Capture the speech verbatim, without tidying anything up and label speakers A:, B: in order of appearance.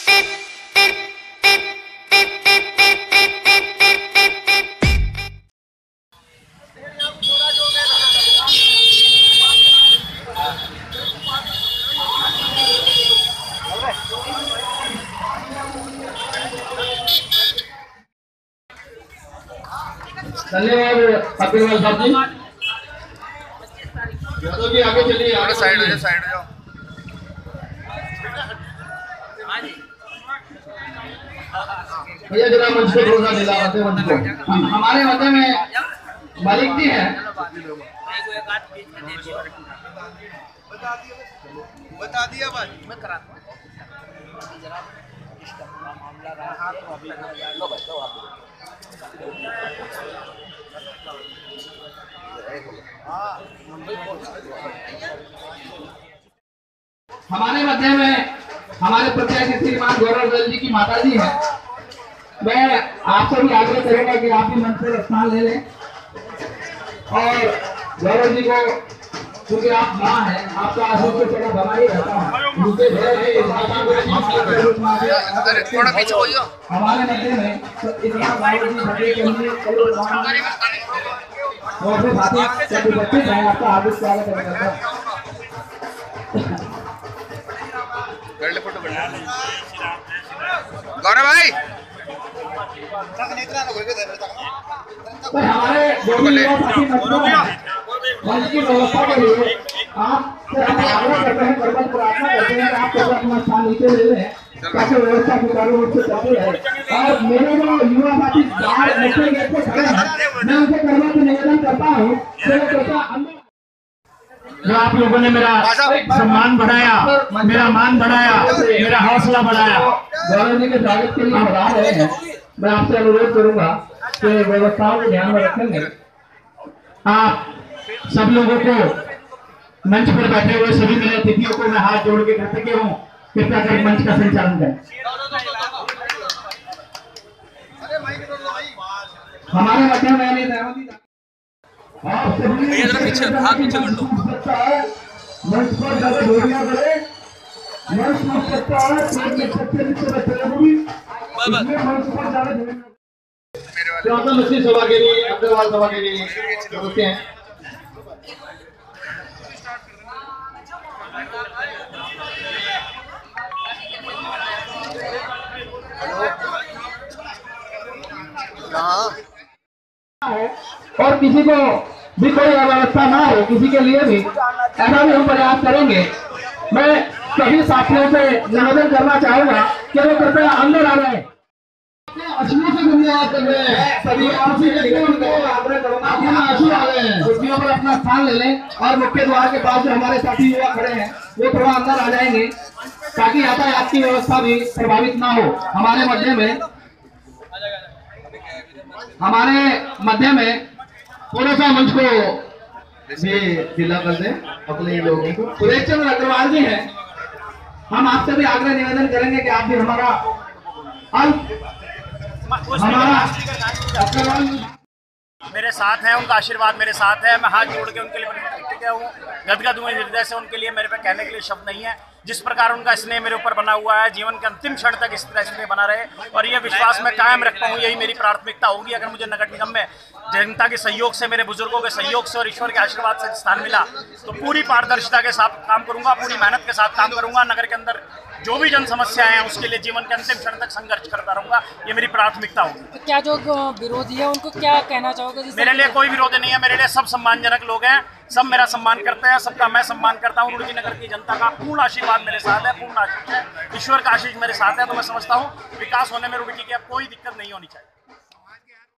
A: धन्यवाद अग्रवाल साहब जी। यादव जी आगे चलिए, आगे
B: साइड हो जाओ, साइड हो जाओ।
A: भैया जरा मंच को थोड़ा दिलाते मंच को। हमारे मध्य में मालिक जी हैं।
B: बता दिया बात
C: मैं करा दूं जरा इसका मामला रहा तो अभी लो भाई लो आप
A: हमारे मध्य में हमारे प्रत्याशी श्रीमान गौरव दल जी की माता जी हैं। मैं आपसे भी आग्रह करूंगा कि आप भी मंच पर स्थान ले लें और गौरव जी को, क्योंकि आप माँ हैं, आपका आशीष तो थोड़ा बना ही रहता है।
B: थोड़ा पीछे हो जाओ।
A: हमारे मध्य में तो इतना गौरव जी भरे के लिए और फिर साथी सभी बच्चे हैं, आपका हार्दिक स्वागत है।
B: कर ले फोटो कर ले गौरव भाई।
A: तो हमारे जो भी युवा साथी मंच की व्यवस्था के लिए आप से हम आग्रह करते हैं, करबत प्रार्थना करते हैं कि आप लोग अपना स्थान नीचे ले लें ताकि व्यवस्था सुचारू रूप से चलती रहे। और मेरे जो युवा साथी बाहर मुख्य गेट पे खड़े हैं, मैं उनसे करबत निवेदन करता हूँ कि वो कृपया अंदर जो आप लोगों ने मेरा सम्मान बढ़ाया, मेरा मान बढ़ाया, मेरा हौसला बढ़ाया, गौरव जी के स्वागत के लिए हम आ रहे हैं। मैं आपसे अनुरोध करूंगा कि व्यवस्थाओं को ध्यान में रखेंगे। आप सब लोगों को, मंच पर बैठे हुए सभी मेरे अतिथियों को मैं हाथ जोड़ के कृतज्ञ हूँ, कृपया कर मंच का संचालन करें। हमारे मध्य में नहीं
C: पीछे हाथ पीछे कर लो।
A: मंच पर ज्यादा गोलियां करें, मंच में सकता है पेट में सबसे नीचे बैठे हुए मंच पर ज्यादा चौथा मछली सभा के लिए, अग्रवाल सभा के लिए होते हैं। और किसी को भी कोई अव्यवस्था ना हो, किसी के लिए भी ऐसा भी हम प्रयास करेंगे। मैं सभी साथियों से निवेदन करना चाहूंगा कि वो कृपया अंदर आ जाए। अश्वियों से धन्यवाद कर रहे हैं, सभी आशीष आग्रह करूंगा आशीष आ गए हैं, कुर्सियों पर अपना स्थान ले लें और मुख्य द्वार के पास जो हमारे साथी युवा खड़े हैं वो थोड़ा अंदर आ जाएंगे ताकि यातायात की व्यवस्था भी प्रभावित ना हो। हमारे मध्य में हमारे मध्य में थोड़ा सा मंच को ये ढीला कर दें अपने लोगों को। सुरेश चंद्र अग्रवाल जी हैं, हम आपसे भी आग्रह निवेदन करेंगे कि आप भी हमारा हमारा अग्रवाल
D: मेरे साथ हैं, उनका आशीर्वाद मेरे साथ है। मैं हाथ जोड़ के उनके लिए कृतज्ञ हूँ, गदगद हुए हृदय से। उनके लिए मेरे पे कहने के लिए शब्द नहीं है। जिस प्रकार उनका स्नेह मेरे ऊपर बना हुआ है, जीवन के अंतिम क्षण तक इस तरह स्नेह बना रहे और ये विश्वास मैं कायम रख पाऊँ, यही मेरी प्राथमिकता होगी। अगर मुझे नगर निगम में जनता के सहयोग से, मेरे बुजुर्गों के सहयोग से और ईश्वर के आशीर्वाद से स्थान मिला तो पूरी पारदर्शिता के साथ काम करूंगा, पूरी मेहनत के साथ काम करूंगा। नगर के अंदर जो भी जन समस्याएं हैं उसके लिए जीवन के अंतिम क्षण तक संघर्ष करता रहूंगा, ये मेरी प्राथमिकता होगी।
E: तो क्या जो विरोधी है उनको क्या कहना चाहोगे?
D: मेरे लिए कोई विरोध नहीं है, मेरे लिए सब सम्मानजनक लोग हैं, सब मेरा सम्मान करते हैं, सबका मैं सम्मान करता हूँ। रुड़की नगर की जनता का पूर्ण आशीर्वाद मेरे साथ है, पूर्ण आशीष है, ईश्वर का आशीष मेरे साथ है। तो मैं समझता हूँ विकास होने में रुड़की की अब कोई दिक्कत नहीं होनी चाहिए।